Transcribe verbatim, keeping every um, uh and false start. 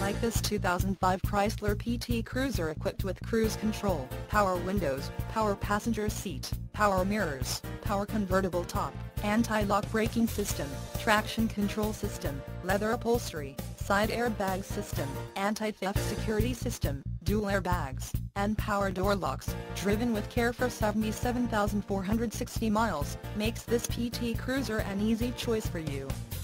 like this two thousand five Chrysler P T Cruiser equipped with cruise control, power windows, power passenger seat, power mirrors, power convertible top, anti-lock braking system, traction control system, leather upholstery, side airbag system, anti-theft security system, dual airbags, and power door locks, driven with care for seventy-seven thousand four hundred sixty miles, makes this P T Cruiser an easy choice for you.